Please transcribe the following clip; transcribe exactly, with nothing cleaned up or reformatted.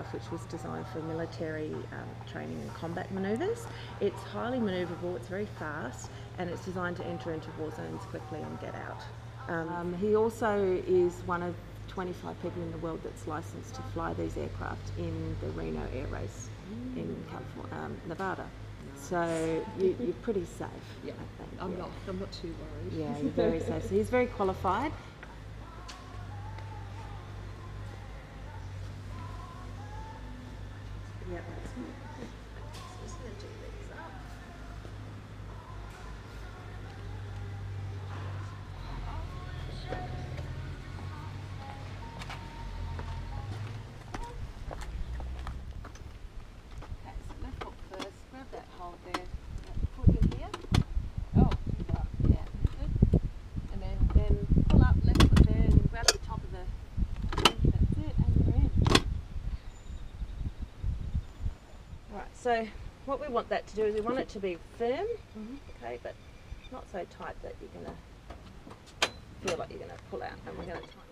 aircraft which was designed for military um, training and combat manoeuvres. It's highly manoeuvrable, it's very fast, and it's designed to enter into war zones quickly and get out. Um, he also is one of twenty-five people in the world that's licensed to fly these aircraft in the Reno Air Race mm. in California, um, Nevada. Nice. So you, you're pretty safe. Yeah, I think. I'm yeah. not. I'm not too worried. Yeah, you're very safe. So he's very qualified. Yeah, that's it. Just going to do these up. Okay, so left foot first. Grab that hold there. Foot in here. Oh, right, yeah, good. And then, then pull up, left foot there, and then grab the top of the. That's it, and you're in. Right, so what we want that to do is we want it to be firm, mm-hmm. okay, but not so tight that you're going to feel like you're going to pull out, and we're going to tighten.